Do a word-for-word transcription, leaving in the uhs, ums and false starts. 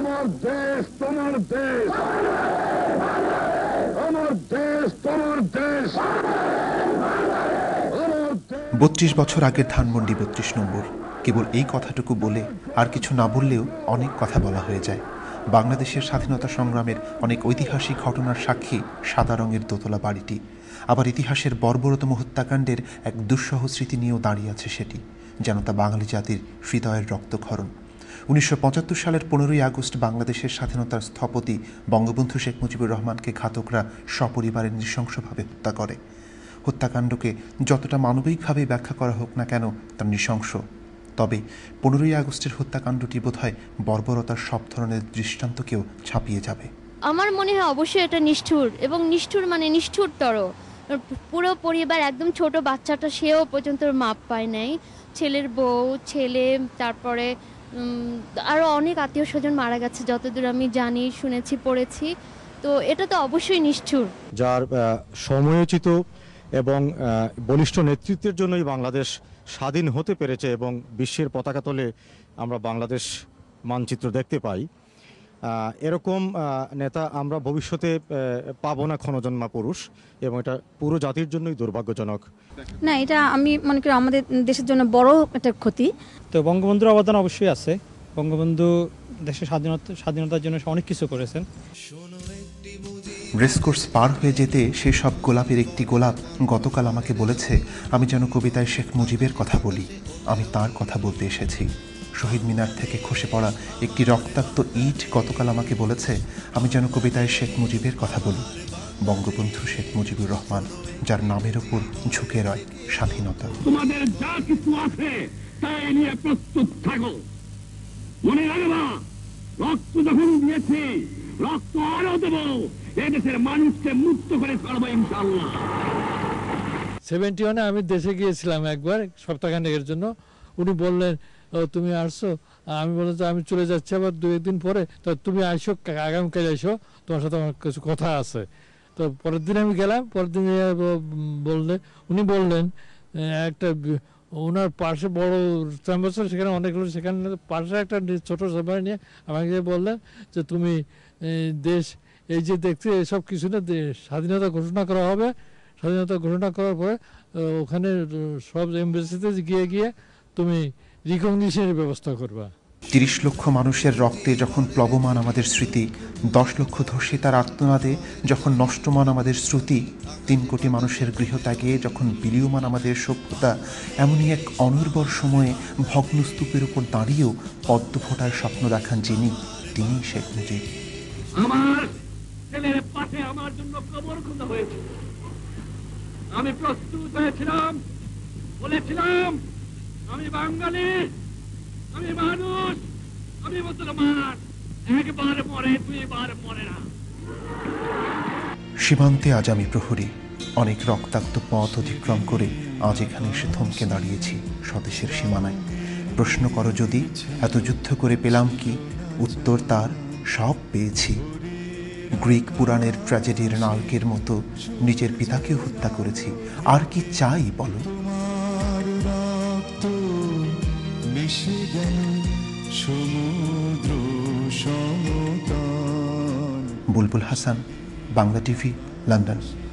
আমার দেশ তোমার দেশ, আমার দেশ তোমার দেশ। বত্রিশ বছর আগের ধানমন্ডি বত্রিশ নম্বর। কেবল এই কথাটুকু বলে আর কিছু না বললেও অনেক কথা বলা হয়ে যায়। বাংলাদেশের স্বাধীনতা সংগ্রামের অনেক ঐতিহাসিক ঘটনার সাক্ষী সাদা রঙের দোতলা বাড়িটি। আবার ইতিহাসের বর্বরতম হত্যাকাণ্ডের এক দুঃসহ স্মৃতি নিয়েও দাঁড়িয়ে আছে সেটি, যেন তা বাঙালি জাতির হৃদয়ের রক্তক্ষরণ। উনিশশো পঁচাত্তর সালের পনেরোই আগস্ট বাংলাদেশের স্বাধীনতার স্থপতি বঙ্গবন্ধু শেখ মুজিবুর রহমানকে ঘাতকরা সপরিবারে নৃশংসভাবে হত্যা করে। হত্যাকাণ্ডকে যতটা মানবিকভাবে ব্যাখ্যা করা হোক না কেন, তা নৃশংস। তবে পনেরোই আগস্টের হত্যাকাণ্ডটি বোধহয় বর্বরতার সব ধরনের দৃষ্টান্তকেও ছাপিয়ে যাবে। আমার মনে হয় অবশ্যই এটা নিষ্ঠুর, এবং নিষ্ঠুর মানে নিষ্ঠুরতর। পুরো পরিবার, একদম ছোট বাচ্চাটা, সেও পর্যন্ত মাপ পায় নাই। ছেলের বউ, ছেলে, তারপরে আরও অনেক আত্মীয় স্বজন মারা গেছে যতদূর আমি জানি, শুনেছি, পড়েছি। তো এটা তো অবশ্যই নিষ্ঠুর। যার সময়োচিত এবং বলিষ্ঠ নেতৃত্বের জন্যই বাংলাদেশ স্বাধীন হতে পেরেছে এবং বিশ্বের পতাকা তলে আমরা বাংলাদেশ মানচিত্র দেখতে পাই। এরকম নেতা আমরা ভবিষ্যতে পাবো না, ক্ষণজন্মা পুরুষ, এবং এটা পুরো জাতির জন্যই দুর্ভাগ্যজনক। না, এটা আমি মনে করি আমাদের দেশের জন্য বড় একটা ক্ষতি। তো বঙ্গবন্ধুর অবদান অবশ্যই আছে। বঙ্গবন্ধু দেশের স্বাধীনতা স্বাধীনতার জন্য অনেক কিছু করেছেন। রেসকোর্স পার হয়ে যেতে সেই সব গোলাপের একটি গোলাপ গতকাল আমাকে বলেছে আমি যেন কবিতায় শেখ মুজিবের কথা বলি। আমি তার কথা বলতে এসেছি। শহীদ মিনার থেকে খসে পড়া একটি রক্তাক্ত ইট গতকাল আমাকে বলেছে আমি যেন কবিতায় শেখ মুজিবের কথা বলি। বঙ্গবন্ধু শেখ মুজিবুর রহমান, যার নামের ওপর ঝুঁকে রয় স্বাধীনতা। তোমাদের যা কিছু আছে তাই নিয়ে প্রস্তুত থাকো। মনে রাখবা, রক্ত যখন দিয়েছি, রক্ত আরো দেবো। এদেশের মানুষকে মুক্ত করে ছাড়বো ইনশাআল্লাহ। সেভেন্টি ওয়ানে আমি দেশে গিয়েছিলাম একবার সপ্তাহখানেকের জন্য। উনি বললেন তুমি আসছো, আমি বললাম যে আমি চলে যাচ্ছি আবার দু একদিন পরে, তো তুমি আসো, আগামীকাল এসো, তোমার সাথে আমার কিছু কথা আছে। তো পরের দিন আমি গেলাম। পরের দিন বললে উনি বললেন একটা ওনার পাশে বড় চেম্বার ছিল, সেখানে অনেকগুলো, সেখানে পাশে একটা ছোট চেম্বার নিয়ে আমাকে বললেন যে তুমি দেশ এই যে দেখছি এসব কিছু না, স্বাধীনতা ঘোষণা করা হবে, স্বাধীনতা ঘোষণা করার পরে ওখানে সব এমবেসিতে গিয়ে গিয়ে তুমি রিকগনিশনের ব্যবস্থা করবা। তিরিশ লক্ষ মানুষের রক্তে যখন প্লবমান আমাদের স্মৃতি, দশ লক্ষ ধর্ষিতার আর্তনাদে যখন নষ্টমান আমাদের শ্রুতি, তিন কোটি মানুষের গৃহত্যাগে যখন বিলীয়মান আমাদের সভ্যতা, এমনই এক অনির্বর সময়ে ভগ্নস্তূপের উপর দাঁড়িয়েও পদ্ম ফোটার স্বপ্ন দেখান যিনি, তিনি শেখ মুজিব। আমার ছেলের পাশে আমার জন্য কবর খোঁজা হয়েছে। আমি প্রস্তুত হয়েছিলাম, বলেছিলাম আমি বাঙালি, আমি মানুষ, আমি মুসলমান, একবার মরে দুইবার মরে না। সীমান্তে আজ আমি প্রহরী, অনেক রক্তাক্ত পথ অতিক্রম করে আজ এখানে এসে থমকে দাঁড়িয়েছি স্বদেশের সীমানায়। প্রশ্ন করো যদি এত যুদ্ধ করে পেলাম কি, উত্তর তার সব পেয়েছি। গ্রিক পুরাণের ট্র্যাজেডির নায়কের মতো নিজের পিতাকেও হত্যা করেছি, আর কি চাই বলো। Bulbul Hasan, Bangla TV, London.